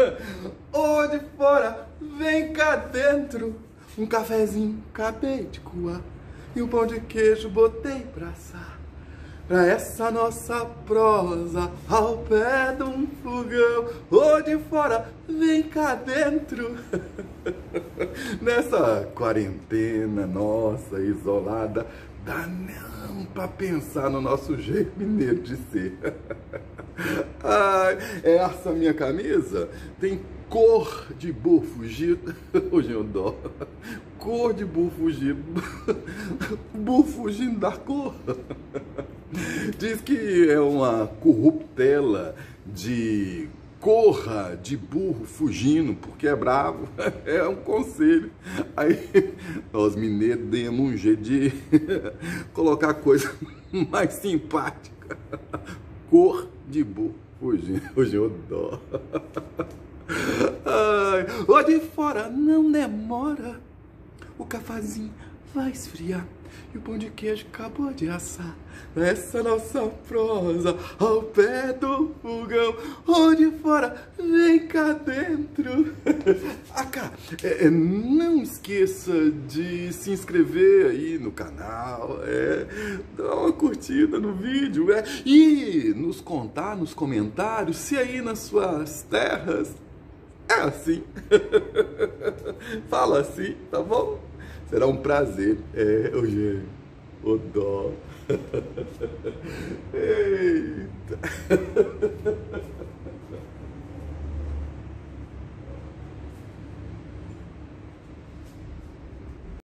Ô de fora, vem cá dentro. Um cafezinho acabei de coar e um pão de queijo botei pra assar. Pra essa nossa prosa ao pé de um fogão. Ô de fora, vem cá dentro. Nessa quarentena nossa, isolada, dá não pra pensar no nosso jeito mineiro de ser. Ai, essa minha camisa tem cor de burro fugido. Hoje eu dó. Cor de burro fugido. Burro fugindo da cor. Diz que é uma corruptela de corra de burro fugindo porque é bravo. É um conselho. Aí nós mineiros demos um jeito de colocar coisa mais simpática. Cor de burro fugindo. Hoje eu dó. Ai, lá de fora não demora. O cafezinho vai esfriar e o pão de queijo acabou de assar. Essa nossa prosa ao pé do fogão. Onde fora, vem cá dentro. Não esqueça de se inscrever aí no canal, dá uma curtida no vídeo, e nos contar nos comentários se aí nas suas terras é assim. Fala assim, tá bom? Será um prazer. Hoje o dó. Eita.